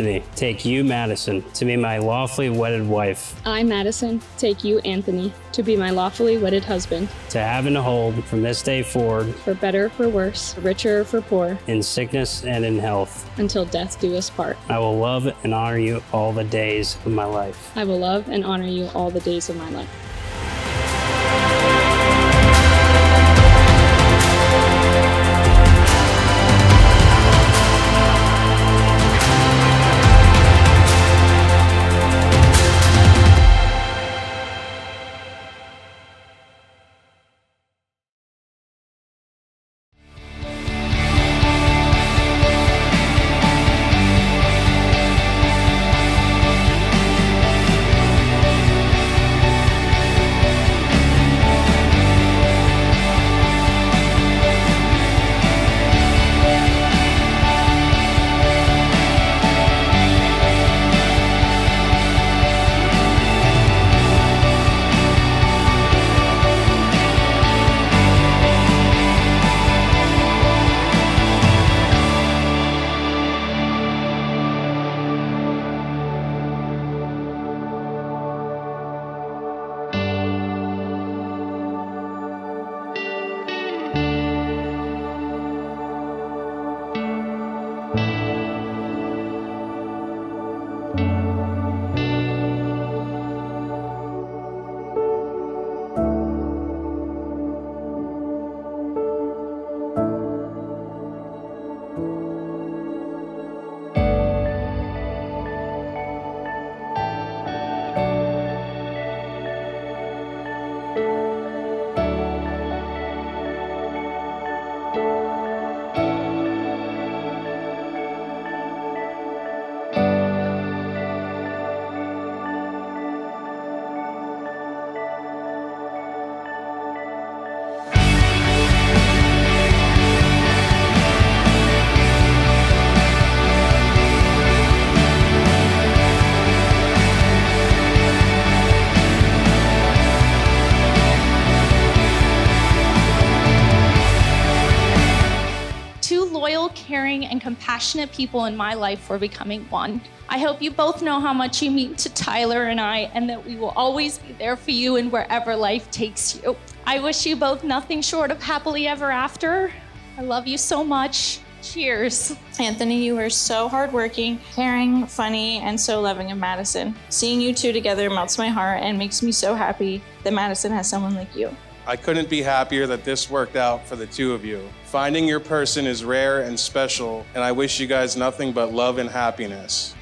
Anthony, take you, Madison, to be my lawfully wedded wife. I, Madison, take you, Anthony, to be my lawfully wedded husband. To have and to hold from this day forward. For better or for worse, for richer or for poor. In sickness and in health. Until death do us part. I will love and honor you all the days of my life. I will love and honor you all the days of my life. Caring and compassionate people in my life were becoming one. I hope you both know how much you mean to Tyler and I, and that we will always be there for you in wherever life takes you. I wish you both nothing short of happily ever after. I love you so much. Cheers. Anthony, you are so hardworking, caring, funny, and so loving of Madison. Seeing you two together melts my heart and makes me so happy that Madison has someone like you. I couldn't be happier that this worked out for the two of you. Finding your person is rare and special, and I wish you guys nothing but love and happiness.